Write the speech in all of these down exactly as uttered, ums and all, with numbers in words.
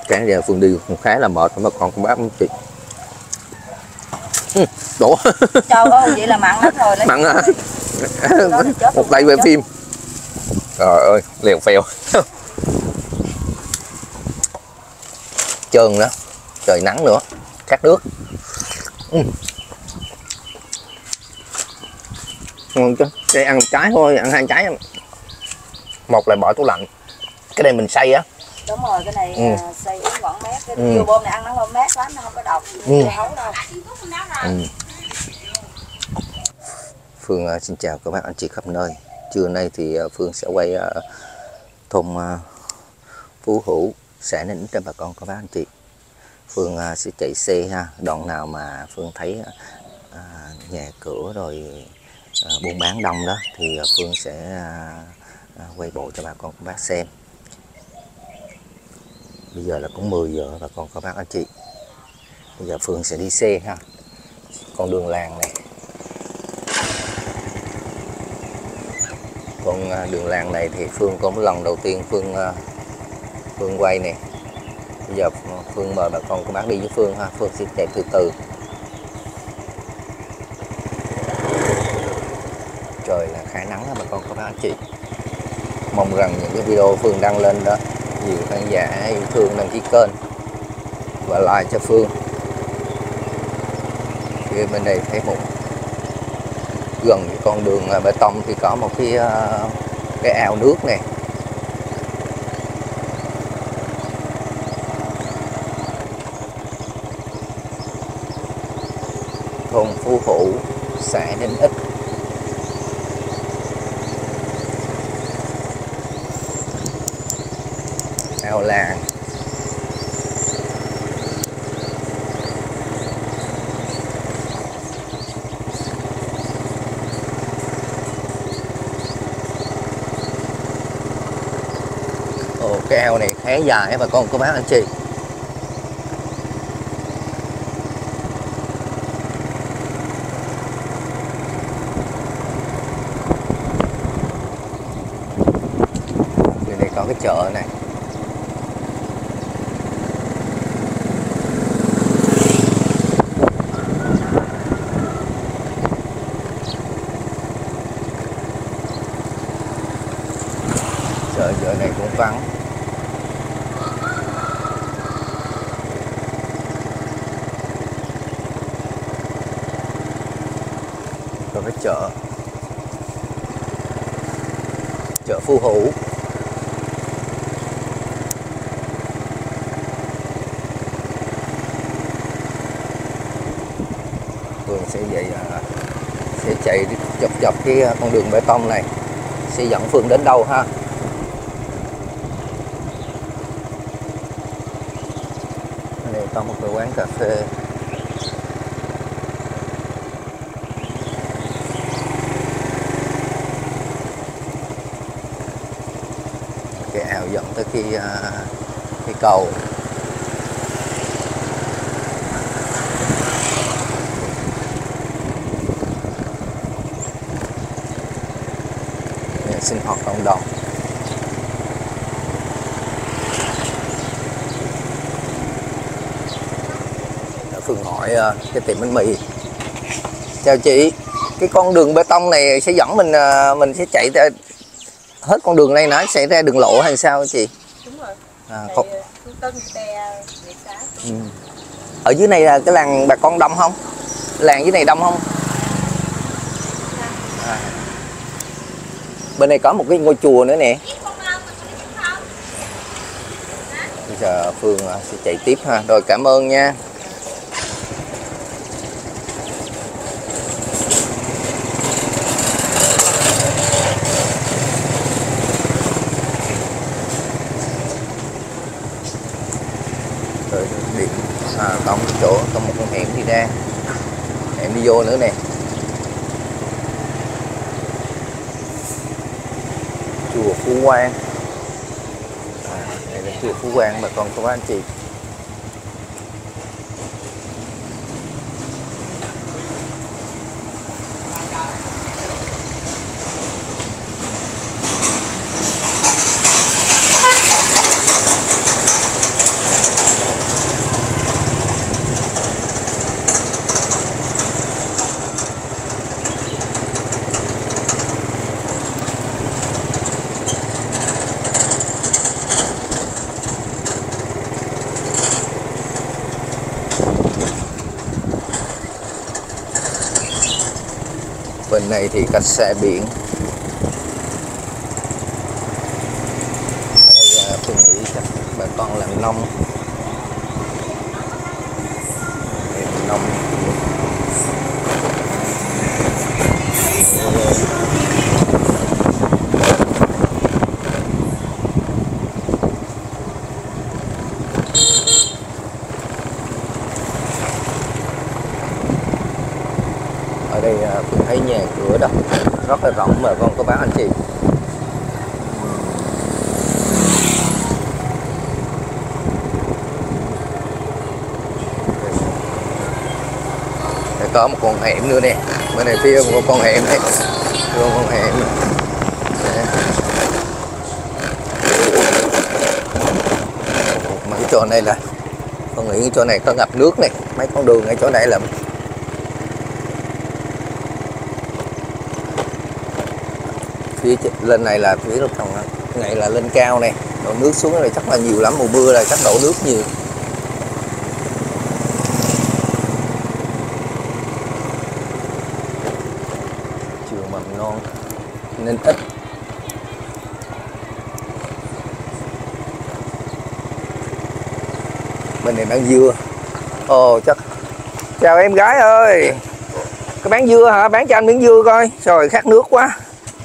Cái giờ Phương đi cũng khá là mệt mà còn con bác chị. Ừ, đổ. Trời ơi, vậy là mặn lắm rồi. Mặn à. Một tay quay phim. Trời ơi, lèo phèo. Trơn đó. Trời nắng nữa. Khát nước. Ừ. Ngon chứ. Đây ăn một trái thôi, ăn hai trái. Một là bỏ tủ lạnh. Cái này mình xay á. Đúng rồi, cái này ừ. xay uống gọn mát. Cái ừ. dưa bông này ăn nó không mát lắm, nó không có độc, ừ. hấu đâu. Ừ. Phương uh, xin chào các bác anh chị khắp nơi. Trưa nay thì uh, Phương sẽ quay uh, thôn uh, Phú Hữu, xã Ninh cho bà con các bác anh chị. Phương uh, sẽ chạy xe ha, đoạn nào mà Phương thấy uh, uh, nhà cửa rồi uh, buôn bán đông đó thì uh, Phương sẽ uh, uh, quay bộ cho bà con các bác xem. Bây giờ là cũng mười giờ bà con các bác anh chị. Bây giờ Phương sẽ đi xe ha. Con đường làng này. Con đường làng này thì Phương có một lần đầu tiên Phương Phương quay nè. Bây giờ Phương mời bà con các bác đi với Phương ha. Phương sẽ chạy từ từ. Trời là khá nắng ha bà con các bác anh chị. Mong rằng những cái video Phương đăng lên đó nhiều khán giả yêu thương đăng ký kênh và like cho Phương. Thì bên đây thấy một gần cái con đường bê tông thì có một cái cái ao nước này. Thôn Phú Hữu, xã Ninh Ích. Ao làng. Ồ, cái ao này khá dài bà con cô bác anh chị. Bên đây có cái chợ này. Chợ chợ này cũng vắng. Có cái chợ chợ Phú Hữu. Phương sẽ vậy sẽ chạy dọc dọc cái con đường bê tông này sẽ dẫn Phương đến đâu ha. Đây có một cái quán cà phê. Cái ao dẫn tới cái cái cầu. Nhà sinh hoạt cộng đồng. Phương hỏi cái tiệm bánh mì. Chào chị, cái con đường bê tông này sẽ dẫn mình mình sẽ chạy ra hết con đường này, nó sẽ ra đường lộ hay sao chị? Đúng rồi. À, không... ừ. Ở dưới này là cái làng bà con đông không? Làng dưới này đông không? À. Bên này có một cái ngôi chùa nữa nè. Bây giờ Phương sẽ chạy tiếp ha. Rồi cảm ơn nha. Rồi điểm à, có một chỗ có một con hẻm đi ra, hẻm đi vô nữa nè. Chùa Phú Quang. À, đây là chùa Phú Quang bà con cô bác anh chị. Bên này thì cách xa biển. Ở đây tôi nghĩ chắc bà con làm nông. Làm nông. Ở đây Phương thấy nhà cửa đó rất là rộng mà con có bác anh chị. Đây có một con hẻm nữa nè, bên này phía một con hẻm đấy, một con hẻm. Mà cái chỗ này là con nghĩ cái chỗ này có ngập nước này, mấy con đường ở chỗ này là phía lên này là phía lúc trồng này là lên cao này, đổ nước xuống này chắc là nhiều lắm, mùa mưa là chắc đổ nước nhiều. Trường mầm non nên ít. Bên này bán dưa. Ồ chắc chào em gái ơi, có bán dưa hả? Bán cho anh miếng dưa coi. Rồi khát nước quá.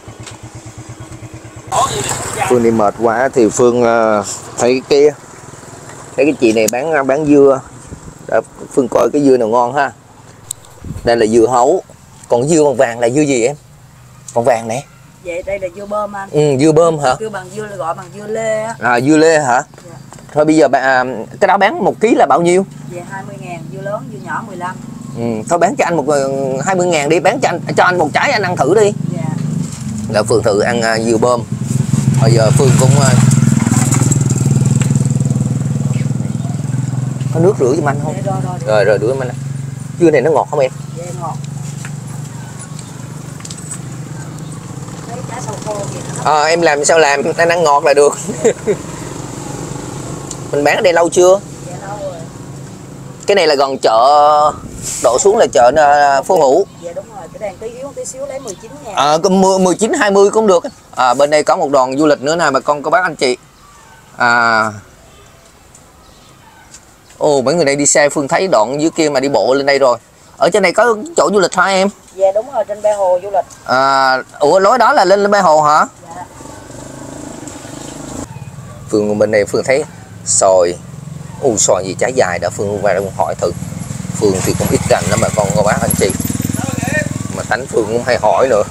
Phương đi mệt quá thì Phương uh, thấy cái thấy cái chị này bán bán dưa. Đã, Phương coi cái dưa nào ngon ha. Đây là dưa hấu. Còn dưa bằng vàng là dưa gì em? Còn vàng nè. Vậy đây là dưa bơm anh. Ừ, dưa bơm hả? Dưa bằng dưa gọi bằng dưa lê á. À, dưa lê hả? Dạ. Thôi bây giờ bạn cái đó bán một ký là bao nhiêu? Về hai mươi ngàn, dưa lớn, dưa nhỏ mười lăm. Ừ, thôi bán cho anh một hai mươi ngàn đi, bán cho anh cho anh một trái anh ăn thử đi. Dạ. Là Phương thử ăn uh, dưa bơm. Bây giờ Phương cũng uh... có nước rửa cho anh không? Dạ, rồi rồi. Rồi rồi rửa anh. Dưa này nó ngọt không em? Dạ ngọt. À, em làm sao làm, anh ăn ngọt là được. Mình bán ở đây lâu chưa? Dạ lâu rồi. Cái này là gần chợ, đổ xuống là chợ Phố Hữu. Dạ đúng rồi, cái đèn tí yếu tí xíu lấy mười chín ngàn. À, mười chín hai mươi cũng được. À, bên đây có một đoàn du lịch nữa nè bà con cô bác anh chị. À, ồ mấy người đây đi xe, Phương thấy đoạn dưới kia mà đi bộ lên đây rồi. Ở trên này có chỗ du lịch hả em? Dạ đúng rồi, trên Bê Hồ du lịch. À, ủa lối đó là lên lên Bê Hồ hả? Dạ. Phương bên này Phương thấy xoài. Ồ xoài gì trái dài đã, Phương qua đây hỏi thử. Phương thì cũng ít rành lắm mà con cô bác anh chị. Mà Tánh Phương cũng hay hỏi nữa.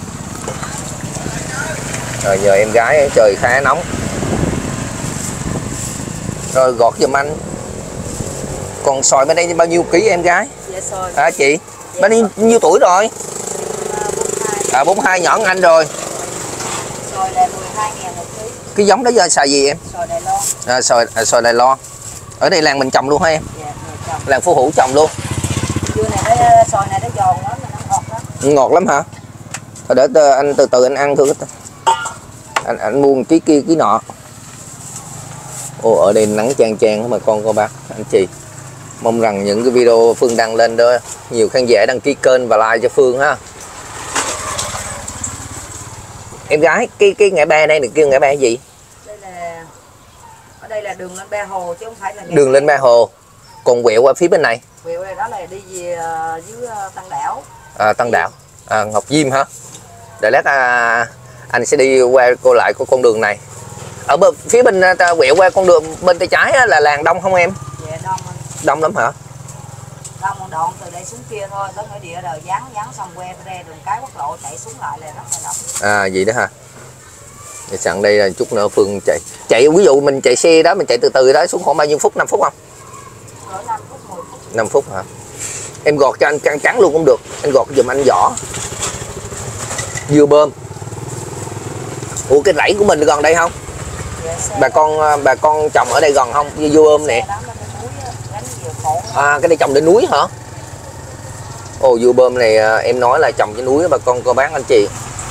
Rồi nhờ em gái, trời khá nóng. Rồi gọt giùm anh. Còn xoài bên đây bao nhiêu ký em gái? Dạ xoài. À chị, dạ, bên đây nhiêu tuổi rồi? À bốn mươi hai nhỏ anh rồi. Xoài là mười hai ngàn một ký. Cái giống đó giờ xài gì em? Xoài Đài Loan. À, xoài, à, xoài Đài Loan. Ở đây làng mình trồng luôn hả em? Dạ, trồng. Làng Phố Hữu trồng luôn. Dưa này nó, xoài này nó giòn lắm, mà nó ngọt lắm. Ngọt lắm hả? Thôi để anh từ từ anh ăn thử. Anh anh mua một ký kia ký nọ. Ồ ở đây nắng chang chang mà con cô bác anh chị. Mong rằng những cái video Phương đăng lên đó nhiều khán giả đăng ký kênh và like cho Phương ha. Em gái, cái cái ngã ba đây được kêu ngã ba gì? Đây là ở đây là đường lên Bê Hồ chứ không phải là đường lên Bê Hồ. Còn quẹo qua phía bên này. Quẹo này đó là đi về uh, dưới uh, Tân Đảo. À, Tân Đảo. À, Ngọc Diêm hả? Để lát à, anh sẽ đi qua cô lại của con đường này. Ở bên, phía bên ta quẹo qua con đường bên tay trái á, là làng đông không em? Dạ đông anh. Đông lắm hả? Đông một đoạn từ đây xuống kia thôi, tới nơi địa đời dán dán xong que ra đường cái quốc lộ chạy xuống lại là rất là đông. À vậy đó hả? Để sẵn đây là chút nữa Phương chạy. Chạy ví dụ mình chạy xe đó, mình chạy từ từ đó xuống khoảng bao nhiêu phút? năm phút không? Cỡ năm phút mười phút. năm phút hả? Em gọt cho anh căng trắng luôn cũng được. Anh gọt giùm anh vỏ. Dưa bơm. Ủa cái rẫy của mình gần đây không? Dạ, bà con bà con trồng ở đây gần không? Như dưa bơm nè. À cái này trồng trên núi hả? Ồ dưa bơm này em nói là trồng trên núi bà con cô bác anh chị.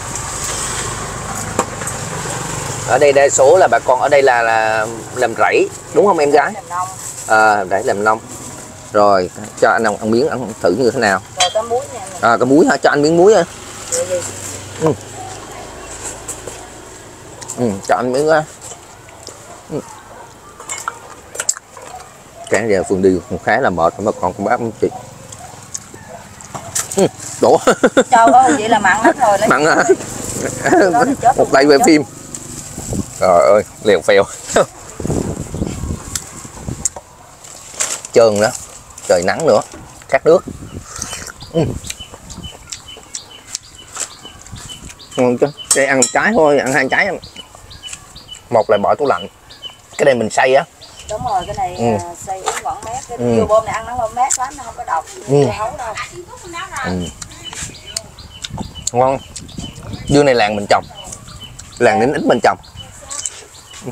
Ở đây đa số là bà con ở đây là, là làm rẫy đúng không em gái? À, rẫy làm nông. Rồi cho anh ăn, ăn miếng ăn thử như thế nào. Rồi có muối nha. À có muối hả? Cho anh miếng muối á. Ừ. Ừ, cho anh miếng á. Ừ. Cái giờ Phương đi cũng khá là mệt mà còn con bác không chị. Ừ, đổ. Trời ơi, vậy là mặn lắm rồi. Mặn hả? Một tay quay phim. Trời ơi, liều phèo. Trơn đó, trời nắng nữa, khát nước. Ừ. Ngon chứ, đây ăn trái thôi, ăn hai trái. Một là bỏ tủ lạnh, cái này mình xay á. Đúng rồi, cái này Ừ. xay uống vẫn mát. Cái Ừ. dưa bơm này ăn nó không mát lắm, nó không có độc, Ừ. dưa hấu đâu. Ừ. Ngon. Dưa này làng mình trồng, làng đến ít mình trồng. Ừ.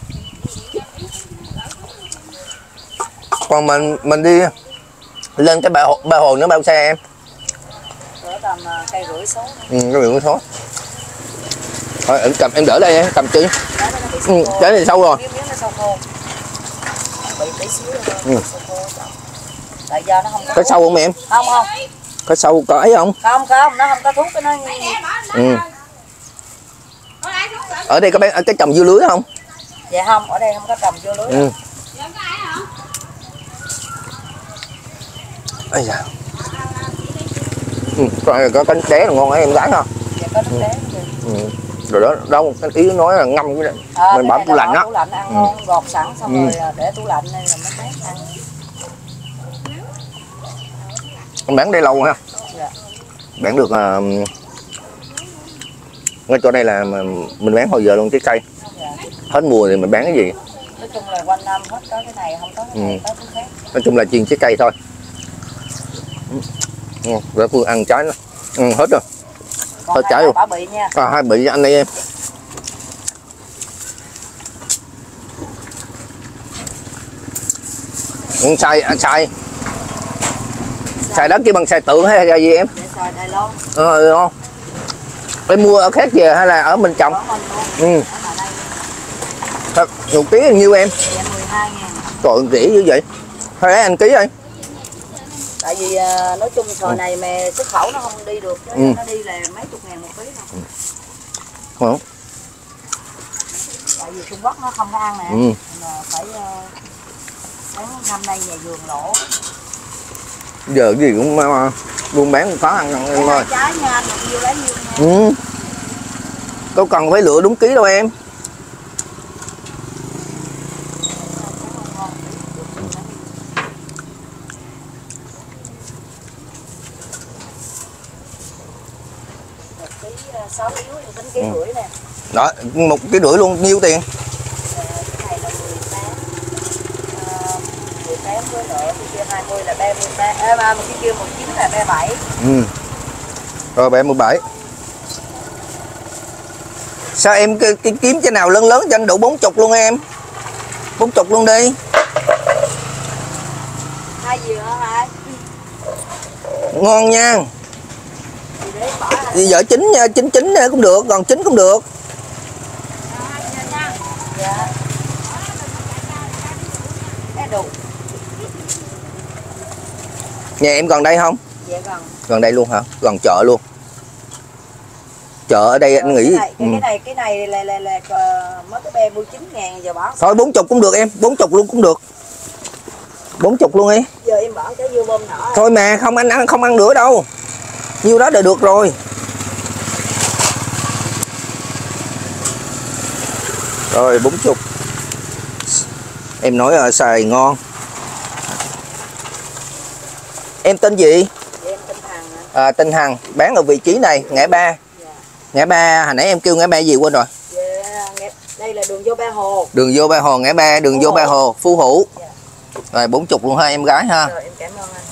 Còn mình mình đi lên cái ba hồ, ba hồ nữa bao xe em? Cỡ tầm cây rưỡi số. Ừ, cái rưỡi số. Thôi em cầm, em đỡ đây em cầm chi. Ừ, cái này sâu rồi. Miếng miếng nó sâu khô. Bị tí xíu thôi. Ừ. Sâu khô xong. Tại do nó không có. Có sâu không em? Không không. Có sâu có ấy không? Không không, nó không có thuốc cái nó. Ừ. Ở đây có bán cái trồng dưa lưới không? Dạ không, ở đây không có trồng dưa lưới. Ừ. Ây da. Ừ, có, có cánh té là ngon ấy em gái không? Dạ có nước đá. Ừ. Rồi đó, đâu cái ý nói là ngâm cái này. À, Mình bỏ tủ lạnh á. Tủ lạnh ăn Ừ. ngon, gọt sẵn xong Ừ. rồi để tủ lạnh nên là mới mát ăn. Con bán đây lâu ha. Dạ. Bán được uh, ngay chỗ đây là mình bán hồi giờ luôn trái cây. Dạ. Hết mùa thì mình bán cái gì? Nói chung là quanh năm hết có cái này, không có cái này, Ừ. có cái khác. Nói chung là chuyên trái cây thôi. Ngon, để Phương ăn trái nó. Ừ, hết rồi. Còn Hết hai trái cái luôn. bả bị nha. À, hai bị anh đây em. Con xài, à, xài. Xài đó kia bằng xài tượng hay là gì em? Để xài Đài Loan. Ờ, không. Em mua ở khác về hay là ở mình trồng? Có mình luôn. Ừ. Ở đây. Thật, một ký bao nhiêu em? Dạ mười hai ngàn. Trời ơi, rẻ như vậy. Hay lấy anh ký ơi? Tại vì à, nói chung sòi này mà xuất khẩu nó không đi được chứ. Ừ. Nó đi là mấy chục ngàn một ký thôi. Không. Tại vì Trung Quốc nó không có ăn nè. Ừ. Mà phải uh, bán năm nay nhà vườn lỗ. Giờ cái gì cũng uh, buôn bán khó ăn ăn em ơi. Trái nha, anh được nhiêu lấy nhiêu nha. Ừ. Đâu cần phải lựa đúng ký đâu em. sáu yếu thì tính ký rưỡi nè. Đó, một ký rưỡi luôn, nhiêu tiền? Cái này là mười tám. À, mười tám với nữa, cái kia hai mươi là ba mươi ba. À, mà cái kia mười chín là ba mươi bảy. Ừ. Rồi ba mươi bảy. Sao em cái, cái kiếm cái nào lớn lớn cho anh đủ bốn chục luôn em? Bốn chục luôn đi. Hai gì hả hai? Ngon nha. Thì để bỏ hai. Thì vợ chín nha, chín chín cũng được, còn chín cũng được. Dạ. Cái đủ. Nhà em gần đây không? Dạ gần. Gần đây luôn hả? Gần chợ luôn. Chợ ở đây anh nghĩ cái này, cái, ừ. cái này cái này là là là, là mới cái ba mươi chín ngàn giờ bỏ. Thôi bốn chục cũng được em, bốn chục luôn cũng được. Bốn chục luôn ấy. Giờ em bỏ cái dưa bơm nhỏ. Thôi mà không anh ăn không ăn nữa đâu. Nhiêu đó là được rồi. Rồi bốn chục. Em nói ở xài ngon. Em tên gì? Dạ, em tên Hằng. À, tên Hằng, bán ở vị trí này, ngã ba. Dạ. Ngã ba, hồi nãy em kêu ngã ba gì quên rồi. Dạ, đây là đường vô Ba Hồ. Đường vô Ba Hồ, ngã ba, đường Phú vô Ba Hữu. Hồ, Phú Hữu. Dạ. Rồi bốn chục luôn ha em gái ha. Rồi em cảm ơn anh.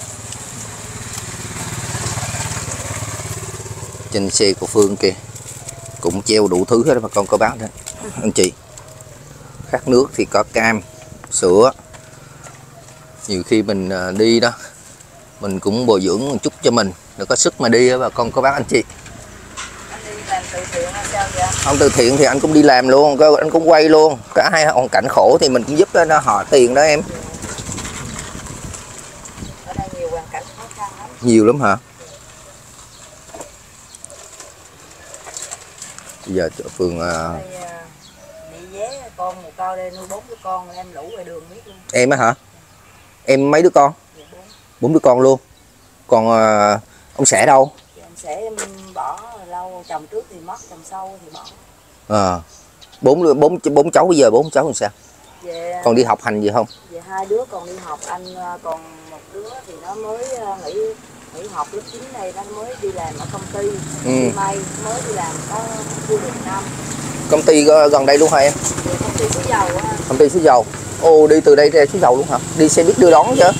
Trên xe của Phương kìa cũng treo đủ thứ hết đó bà con cô bác đó anh chị. Khát nước thì có cam, sữa. Nhiều khi mình đi đó mình cũng bồi dưỡng một chút cho mình để có sức mà đi đó bà con cô bác anh chị. Anh đi làm từ thiện hay sao vậy? Không từ thiện thì anh cũng đi làm luôn, anh cũng quay luôn. Cả hai hoàn cảnh khổ thì mình cũng giúp nó họ tiền đó em. Ở đây nhiều hoàn cảnh khó khăn lắm. Nhiều lắm hả? Bây giờ Phương uh... Đây, bị vé con một câu đây nuôi bốn đứa con em lũ ngoài đường biết luôn. Em á hả? Em mấy đứa con? Dạ, bốn. Bốn đứa con luôn. Còn uh, ông Sẻ đâu? Dạ, ông Sẻ em bỏ lâu, chồng trước thì mất, chồng sau thì bỏ. À, bốn bốn bốn cháu bây giờ bốn cháu làm sao? Dạ. Còn đi học hành gì không? Dạ, hai đứa còn đi học, anh còn một đứa thì nó mới nghỉ nghỉ học lớp chín này, nó mới đi làm ở công ty, ừ. Đi may mới đi làm có chưa được năm. Công ty gần đây luôn hả em? Dạ, công ty xứ dầu á. Công ty xứ dầu. Ồ, đi từ đây ra xứ dầu luôn hả? Đi xe buýt đưa đón chứ?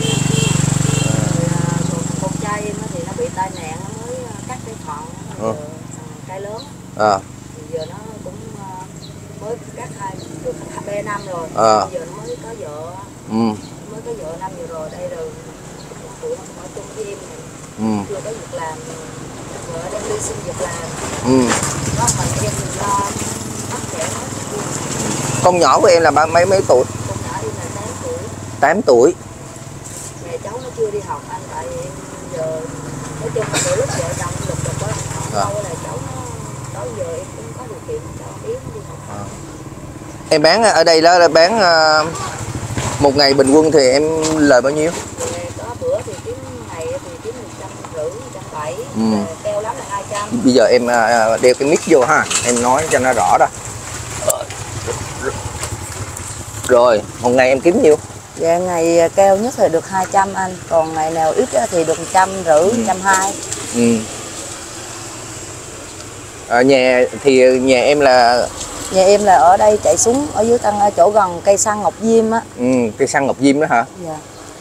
Con trai em thì nó bị tai nạn, nó mới cắt cái thận, ừ. Cái lớn. À. Thì giờ nó cũng mới cắt hai được ba năm rồi. À. Giờ nó mới có vợ. Ừ. Mới có vợ năm vừa rồi đây rồi. Tụi nó ở chung với em này. Ừ. Chưa có việc làm. Vợ đang đi xin việc làm. Ừ. Đó mà em mình lo bắt trẻ nó. Con nhỏ của em là mấy mấy tuổi? Con nhỏ em là tám tuổi. tám tuổi. Mẹ cháu nó chưa đi học anh, tại vì giờ nói chung là từ lúc vợ chồng lục đục á, lâu là cháu nó tới giờ em cũng có điều kiện cho bé đi học. À. Em bán ở đây đó là bán uh, một ngày bình quân thì em lời bao nhiêu? Thì có bữa thì kiếm ngày thì kiếm một trăm rưỡi, một trăm bảy, ừ. Keo lắm là hai trăm. Bây giờ em uh, đeo cái mic vô ha, em nói cho nó rõ đó. Rồi, một ngày em kiếm nhiêu? Dạ, ngày keo nhất thì được hai trăm anh, còn ngày nào ít thì được một trăm rưỡi, một trăm hai. Ừ. À, nhà thì nhà em là nhà em là ở đây chạy xuống ở dưới căn chỗ gần cây xăng Ngọc Diêm á. Ừ, cây xăng Ngọc Diêm đó hả? Dạ.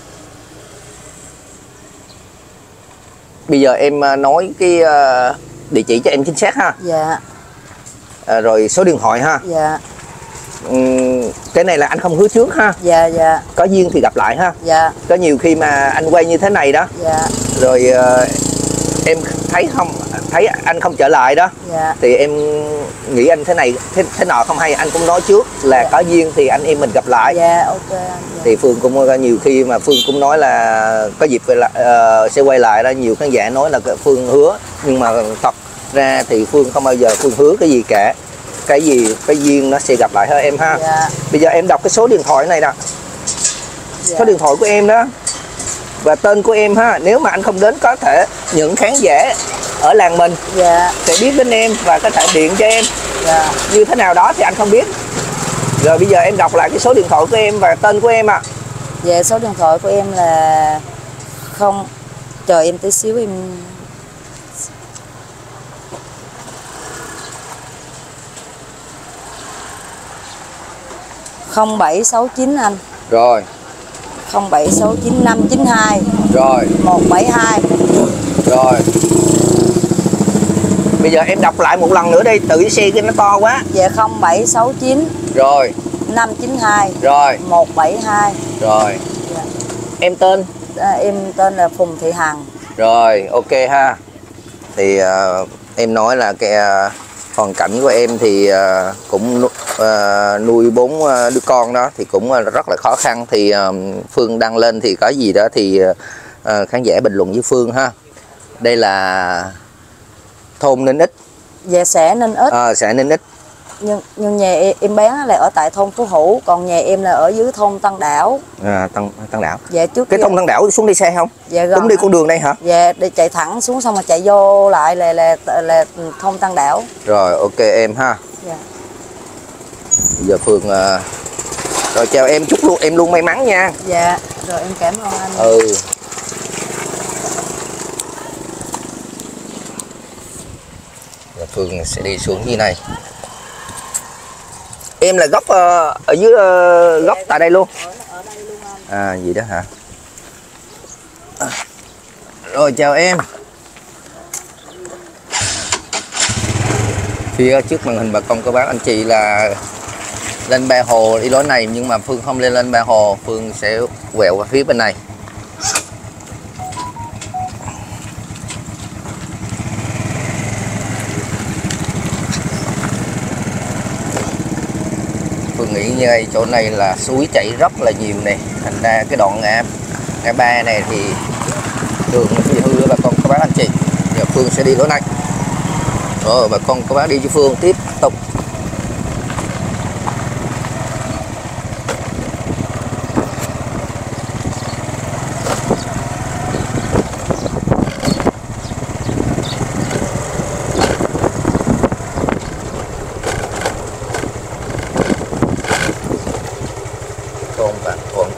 Bây giờ em nói cái địa chỉ cho em chính xác ha. Dạ. À, rồi số điện thoại ha. Dạ. Ừ, cái này là anh không hứa trước ha. Dạ dạ. Có duyên thì gặp lại ha. Dạ. Có nhiều khi mà anh quay như thế này đó. Dạ. Rồi uh, em thấy không, thấy anh không trở lại đó. Dạ. Thì em nghĩ anh thế này thế, thế nọ không hay, anh cũng nói trước là dạ. Có duyên thì anh em mình gặp lại. Dạ ok anh. Dạ. Thì Phương cũng nhiều khi mà Phương cũng nói là có dịp lại, uh, sẽ quay lại đó, nhiều khán giả nói là Phương hứa, nhưng mà thật ra thì Phương không bao giờ Phương hứa cái gì cả. Cái gì cái duyên nó sẽ gặp lại hết em ha. Dạ. Bây giờ em đọc cái số điện thoại này nè. Dạ. Số điện thoại của em đó và tên của em ha. Nếu mà anh không đến, có thể những khán giả ở làng mình dạ. Sẽ biết đến em và có thể điện cho em. Dạ. Như thế nào đó thì anh không biết. Rồi bây giờ em đọc lại cái số điện thoại của em và tên của em ạ. À. Dạ, số điện thoại của em là không, chờ em tí xíu em. không bảy sáu chín anh. Rồi. không bảy sáu chín năm chín hai. Rồi. một bảy hai. Rồi. Bây giờ em đọc lại một lần nữa đi, tự xe cái nó to quá. Dạ, không bảy sáu chín. Rồi. năm chín hai. Rồi. một bảy hai. Rồi. Dạ. Em tên? À, em tên là Phùng Thị Hằng. Rồi, ok ha. Thì uh, em nói là cái uh, hoàn cảnh của em thì uh, cũng uh, nuôi bốn uh, đứa con đó thì cũng uh, rất là khó khăn. Thì uh, Phương đăng lên thì có gì đó thì uh, khán giả bình luận với Phương ha. Đây là thôn Ninh Ích. Dạ, xã Ninh Ích. À, xã Ninh Ích. Nhưng, nhưng nhà em, em bán là ở tại thôn Phú Hữu, còn nhà em là ở dưới thôn Tân Đảo. À, Tân Tân Đảo. Dạ, trước cái thôn Tân Đảo xuống đi xe không? Dạ, gần. Đúng đi con đường đây hả? Dạ, đi chạy thẳng xuống xong rồi chạy vô lại là là là, là thôn Tân Đảo. Rồi, ok em ha. Dạ. Bây giờ Phương uh... rồi chào em, chúc luôn em luôn may mắn nha. Dạ, rồi em cảm ơn anh. Ừ. Giờ Phương sẽ đi xuống như này. Em là gốc uh, ở dưới uh, gốc tại đây luôn. Ở, ở đây luôn anh. À, gì đó hả? À. Rồi chào em. Phía trước màn hình bà con cô bác anh chị là lên Ba Hồ đi lối này, nhưng mà Phương không lên lên Ba Hồ, Phương sẽ quẹo qua phía bên này. Phương nghĩ như đây, chỗ này là suối chảy rất là nhiều này, thành ra cái đoạn ngã ngã ba này thì đường nó bị hư bà con các bác anh chị. Giờ Phương sẽ đi lối này. Rồi bà con cô bác đi với Phương tiếp tục. Thôn Vạn Thuận.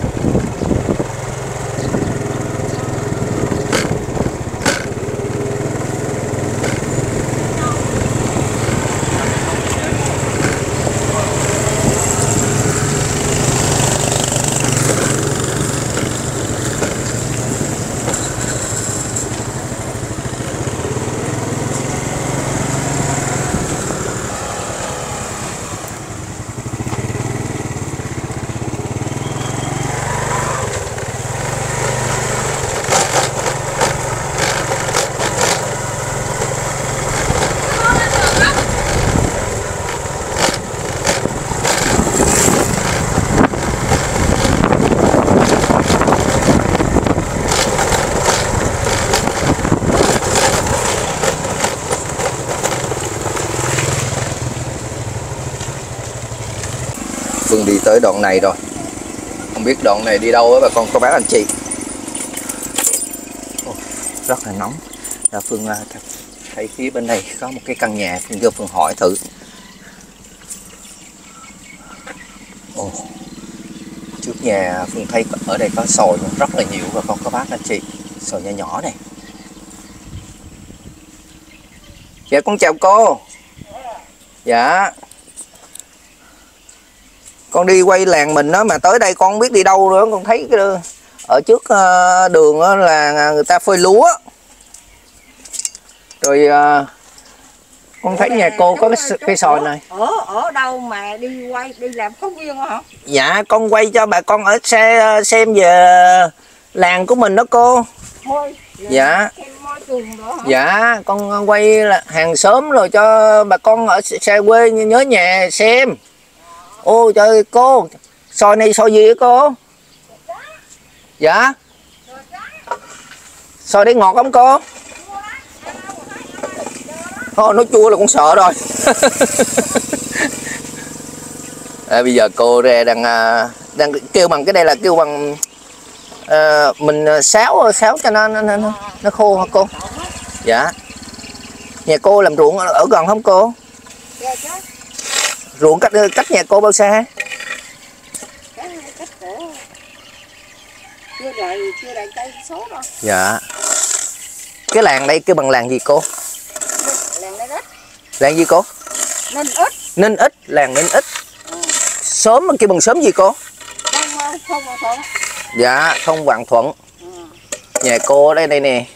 Phương đi tới đoạn này rồi, không biết đoạn này đi đâu á bà con cô bác anh chị. Ồ, rất là nóng. Và Phương thấy phía bên này có một cái căn nhà, Phương vô Phương hỏi thử. Ồ, trước nhà Phương thấy ở đây có sồi rất là nhiều bà con cô bác anh chị, sồi nhỏ nhỏ này. Dạ con chào cô. Dạ. Con đi quay làng mình đó mà tới đây con không biết đi đâu nữa, con thấy cái ở trước đường đó là người ta phơi lúa. Rồi con thấy nhà cô có cái cây sồi này. Ở ở đâu mà đi quay đi làm phóng viên hả? Dạ con quay cho bà con ở xe xem về làng của mình đó cô. Thôi. Dạ. Dạ con quay là hàng xóm rồi cho bà con ở xe quê nhớ nhà xem. Ô trời cô, soi này soi gì vậy cô? Dạ. Soi đấy ngọt không cô? Thôi nói chua là con sợ rồi. À, bây giờ cô ra đang đang kêu bằng cái đây là kêu bằng à, mình sáo sáo cho nó nó, nó nó khô hả cô? Dạ. Nhà cô làm ruộng ở gần không cô? Ruộng cách cách nhà cô bao xa? Chưa đầy chưa đầy cây số đâu. Dạ. Cái làng đây kêu bằng làng gì cô? Làng Ninh Ích. Làng gì cô? Ninh Ích. Ninh Ích, làng Ninh Ích. Ừ. Xóm kêu bằng xóm gì cô? Thôn thôn Vạn Thuận. Dạ, thôn Vạn Thuận. Ừ. Nhà cô ở đây đây nè.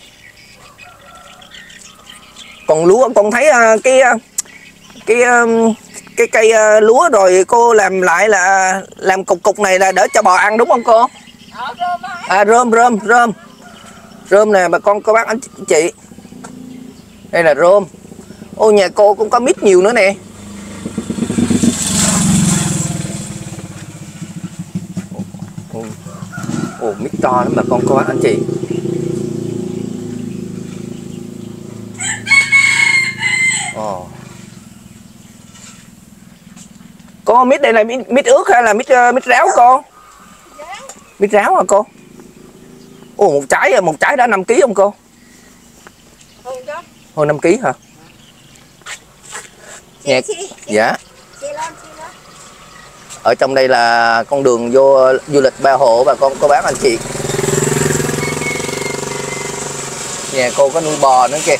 Còn lúa con thấy cái cái cái cây lúa rồi cô làm lại là làm cục cục này là để cho bò ăn đúng không cô? À rơm rơm rơm rơm nè bà con cô bác anh chị, đây là rơm. Ô nhà cô cũng có mít nhiều nữa nè. Ồ, ồ mít to lắm bà con cô bác anh chị. Ồ. Cô mít đây là mít, mít ướt hay là mít mít ráo cô? Mít ráo hả cô? Ồ một trái một trái đã năm ký không cô? Hơn năm ký hả? Nhà... Dạ. Ở trong đây là con đường vô du lịch Ba Hộ bà con cô bác anh chị. Nhà cô có nuôi bò nữa kìa.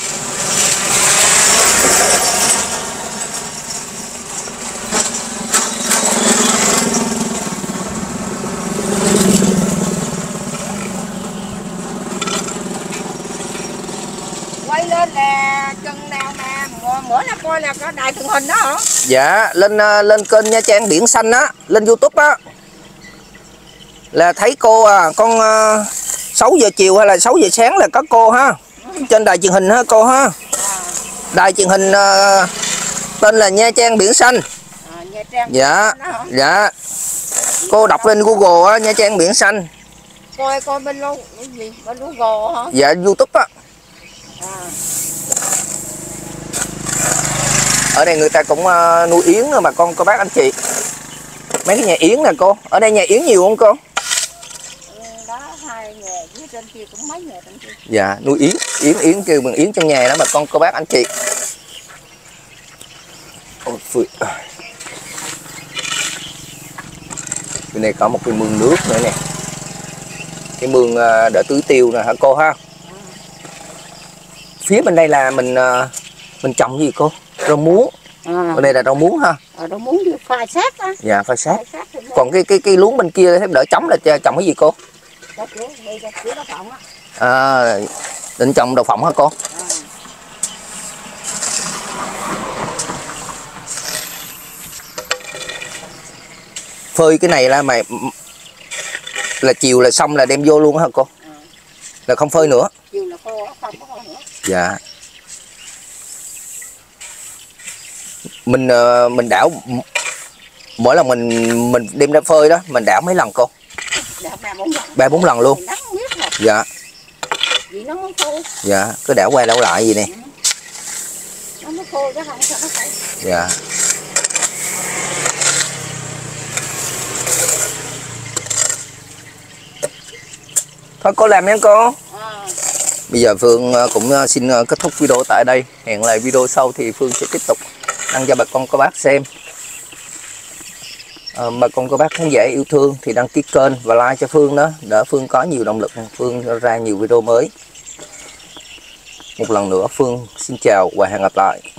Quay lên là chừng nào mà mỗi năm coi là có đài truyền hình đó hả? Dạ, lên lên kênh Nha Trang Biển Xanh á, lên YouTube á. Là thấy cô à, con uh, sáu giờ chiều hay là sáu giờ sáng là có cô ha. Ừ. Trên đài truyền hình ha cô ha. À. Đài truyền hình uh, tên là Nha Trang Biển Xanh. À, Nha Trang dạ. Biển Xanh dạ. Cô đọc lên Google á, Nha Trang Biển Xanh. Coi coi bên luôn gì? Bên Google hả? Dạ YouTube á. À. Ở đây người ta cũng uh, nuôi yến nữa bà con cô bác anh chị. Mấy cái nhà yến nè cô. Ở đây nhà yến nhiều không cô? Đó, hai nhà dưới trên kia cũng mấy nhà trên kia. Dạ, nuôi yến, yến yến kêu bằng yến trong nhà đó bà con cô bác anh chị. Ôi phơi. Bên này có một cái mương nước nữa nè. Cái mương uh, để tưới tiêu nè hả cô ha? Phía bên đây là mình uh, mình trồng gì cô? Rau muống. À. Bên đây là rau muống ha. À, rau muống với khoai sát á. Dạ, khoai sát. Còn cái cái cái luống bên kia thép đỡ trống là trồng cái gì cô? À, định trồng đậu phộng hả cô? À. Phơi cái này là mày là chiều là xong là đem vô luôn hả cô? À. Là không phơi nữa. Chiều là khô không có khô nữa. Dạ. Mình mình đảo mỗi lần mình mình đem ra phơi đó mình đảo mấy lần cô? Đảo ba bốn lần. Ba bốn lần luôn. Dạ. Vì nó mới khô. Dạ, cứ đảo qua đảo lại gì nè. Ừ. Nó mới khô chứ không sao nó khô. Dạ. Thôi cô làm em cô. À. Bây giờ Phương cũng xin kết thúc video tại đây. Hẹn lại video sau thì Phương sẽ tiếp tục đăng cho bà con cô bác xem. À, bà con cô bác khán giả yêu thương thì đăng ký kênh và like cho Phương đó, để Phương có nhiều động lực Phương ra nhiều video mới. Một lần nữa Phương xin chào và hẹn gặp lại.